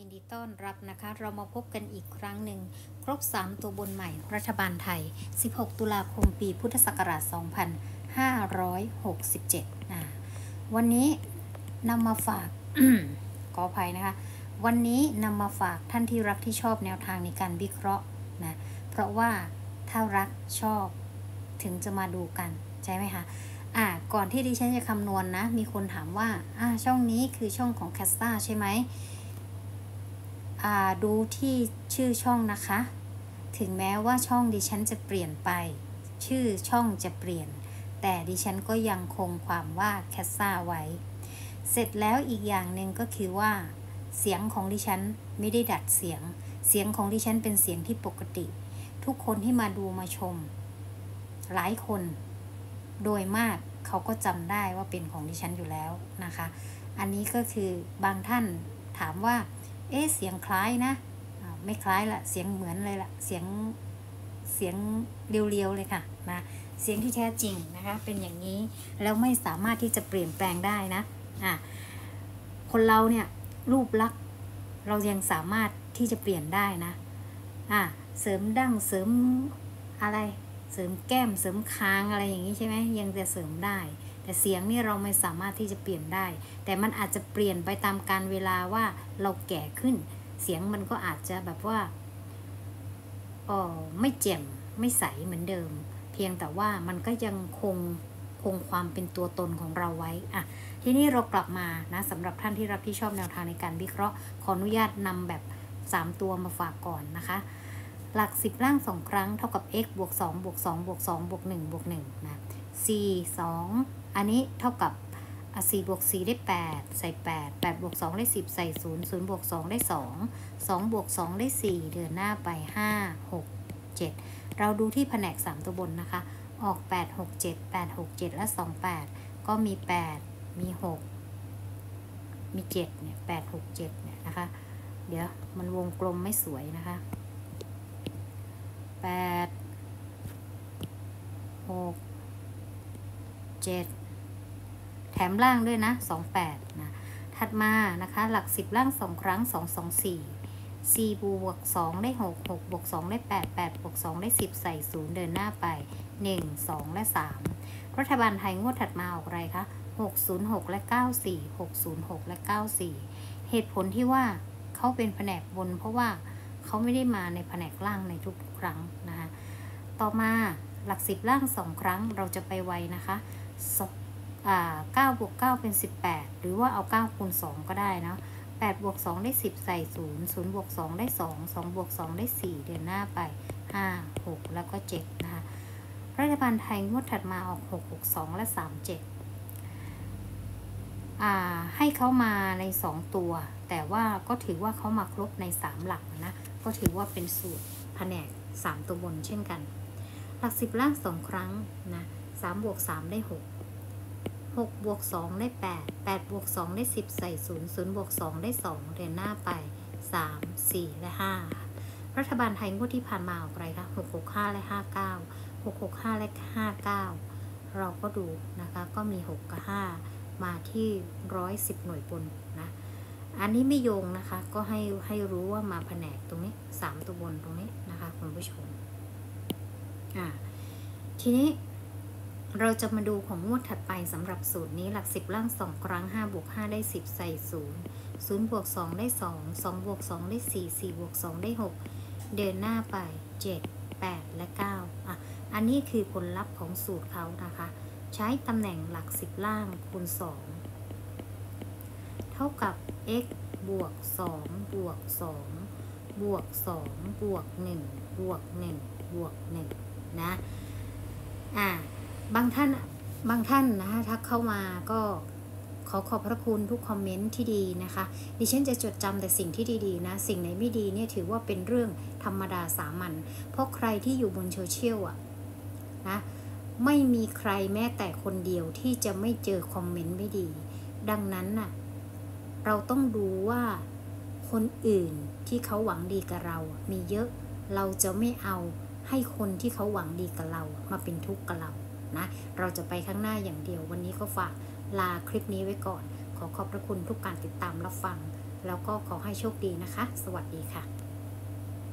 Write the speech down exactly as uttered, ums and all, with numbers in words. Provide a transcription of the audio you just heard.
ยินดีต้อนรับนะคะเรามาพบกันอีกครั้งหนึ่งครบสามตัวบนใหม่รัฐบาลไทยสิบหกตุลาคมปีพุทธศักราชสองพันห้าร้อยหกสิบเจ็ดอ่าวันนี้นำมาฝาก ขออภัยนะคะวันนี้นำมาฝากท่านที่รักที่ชอบแนวทางในการวิเคราะห์นะเพราะว่าถ้ารักชอบถึงจะมาดูกันใช่ไหมคะอ่าก่อนที่ดิฉันจะคำนวณ นะมีคนถามว่าอ่าช่องนี้คือช่องของแคสตาใช่ไหมอ่าดูที่ชื่อช่องนะคะถึงแม้ว่าช่องดิฉันจะเปลี่ยนไปชื่อช่องจะเปลี่ยนแต่ดิฉันก็ยังคงความว่าแคสตาไว้เสร็จแล้วอีกอย่างหนึ่งก็คือว่าเสียงของดิฉันไม่ได้ดัดเสียงเสียงของดิฉันเป็นเสียงที่ปกติทุกคนที่มาดูมาชมหลายคนโดยมากเขาก็จำได้ว่าเป็นของดิฉันอยู่แล้วนะคะอันนี้ก็คือบางท่านถามว่าเอ๊ะเสียงคล้ายนะไม่คล้ายละเสียงเหมือนเลยละเสียงเสียงเรียวๆเลยค่ะนะเสียงที่แท้จริงนะคะเป็นอย่างนี้แล้วไม่สามารถที่จะเปลี่ยนแปลงได้นะอ่ะคนเราเนี่ยรูปลักษณ์เรายังสามารถที่จะเปลี่ยนได้นะอ่ะเสริมดั้งเสริมอะไรเสริมแก้มเสริมคางอะไรอย่างนี้ใช่ไหมยังจะเสริมได้แต่เสียงนี่เราไม่สามารถที่จะเปลี่ยนได้แต่มันอาจจะเปลี่ยนไปตามกาลเวลาว่าเราแก่ขึ้นเสียงมันก็อาจจะแบบว่าอ๋อไม่แจ่มไม่ใสเหมือนเดิมเพียงแต่ว่ามันก็ยังคงคงความเป็นตัวตนของเราไว้อ่ะทีนี้เรากลับมานะสำหรับท่านที่รับที่ชอบแนวทางในการวิเคราะห์ขออนุญาตนำแบบสามตัวมาฝากก่อนนะคะหลักสิบล่างสองครั้งเท่ากับ x บวกสองบวกสองบวกสองบวกหนึ่งบวกหนึ่งนะ c สองอันนี้เท่ากับสี่บวกสี่ได้แปดใส่แปด แปดบวกสองได้สิบใส่ศูนย์ ศูนย์บวกสองได้สอง สองบวกสองได้สี่เดินหน้าไปห้า หก เจ็ดเราดูที่แผนกสามตัวบนนะคะออกแปด หก เจ็ด แปด หก เจ็ดและสอง แปดก็มีแปดมีหกมีเจ็ดเนี่ยแปด หก เจ็ดเนี่ยนะคะเดี๋ยวมันวงกลมไม่สวยนะคะแปด หก เจ็ดแถมล่างด้วยนะสอง แปดนะถัดมานะคะหลักสิบล่างสองครั้งสอง สอง สี่ สี่บวกสองได้หก หกบวกสองได้แปด แปดบวกสองได้สิบใส่ศูนย์เดินหน้าไปหนึ่ง สองและสามรัฐบาลไทยงวดถัดมาออกอะไรคะหก ศูนย์ หกและเก้า สี่ หก ศูนย์ หกและเก้า สี่เหตุผลที่ว่าเขาเป็นแผนกบนเพราะว่าเขาไม่ได้มาในแผนกล่างในทุกๆครั้งนะคะต่อมาหลักสิบล่างสองครั้งเราจะไปไวนะคะเก้าบวกเก้าเป็นสิบแปดหรือว่าเอาเก้าคูณสองก็ได้นะแปดบวกสองได้สิบใส่ศูนย์ ศูนย์บวกสองได้สอง สองบวกสองได้สี่เดินหน้าไปห้า หกแล้วก็เจ็ดนะคะรัฐบาลไทยงวดถัดมาออกหก หก สองและสาม เจ็ดอ่าให้เขามาในสองตัวแต่ว่าก็ถือว่าเขามาครบในสามหลักนะก็ถือว่าเป็นสูตรแผนกสามตัวบนเช่นกันหลักสิบล่างสองครั้งนะสามบวกสามได้หก หกบวกสองได้แปด แปดบวกสองได้สิบใส่ศูนย์ ศูนย์บวกสองได้สองเดินหน้าไปสาม สี่ และห้ารัฐบาลไทยงวดที่ผ่านมาออกอะไรคะหก หก ห้าและห้า เก้า หก หก ห้าและห้า เก้าเราก็ดูนะคะก็มีหกกับห้ามาที่หนึ่งร้อยสิบหน่วยบนนะอันนี้ไม่โยงนะคะก็ให้ให้รู้ว่ามาแผนกตรงนี้สามตัวบนตรงนี้นะคะคุณผู้ชมอ่าทีนี้เราจะมาดูของงวดถัดไปสำหรับสูตรนี้หลักสิบล่างสองครั้งห้าบวกห้าได้สิบใส่ศูนย์ ศูนย์บวกสองได้สอง สองบวกสองได้สี่ สี่บวกสองได้หกเดินหน้าไปเจ็ด แปดและเก้าอ่ะอันนี้คือผลลัพธ์ของสูตรเขานะคะใช้ตำแหน่งหลักสิบล่างคูณสองเท่ากับ x บวกสองบวกสองบวกสองบวกหนึ่งบวกหนึ่งบวกหนึ่งนะอ่ะบางท่านบางท่านนะคะทักเข้ามาก็ขอขอบพระคุณทุกคอมเมนต์ที่ดีนะคะดิฉันจะจดจำแต่สิ่งที่ดีๆนะสิ่งไหนไม่ดีเนี่ยถือว่าเป็นเรื่องธรรมดาสามัญเพราะใครที่อยู่บนโซเชียลอ่ะนะไม่มีใครแม้แต่คนเดียวที่จะไม่เจอคอมเมนต์ไม่ดีดังนั้นน่ะเราต้องดูว่าคนอื่นที่เขาหวังดีกับเรามีเยอะเราจะไม่เอาให้คนที่เขาหวังดีกับเรามาเป็นทุกข์กับเรานะเราจะไปข้างหน้าอย่างเดียววันนี้ก็ฝากลาคลิปนี้ไว้ก่อนขอขอบพระคุณทุกการติดตามรับฟังแล้วก็ขอให้โชคดีนะคะสวัสดีค่ะ